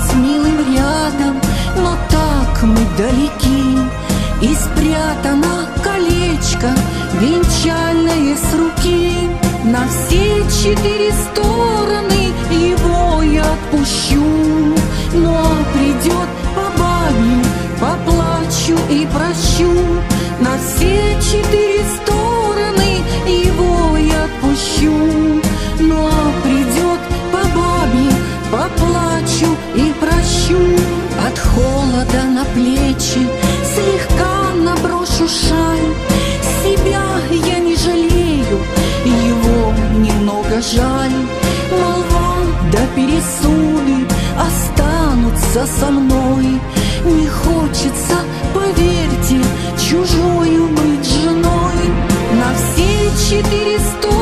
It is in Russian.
с милым рядом, но так мы далеки. И спрятано колечко венчальное с руки. На все 4 стороны его я отпущу. Ну а придет по бабе, поплачу и прощу. На все 4 стороны его я отпущу. Ну а придет по бабе, поплачу и прощу. От холода на плечи слегка наброшу шаль. Себя я не жалею, его немного жаль. Молва да пересуды останутся со мной. Не хочется, поверьте, чужою быть женой. На все 4 стороны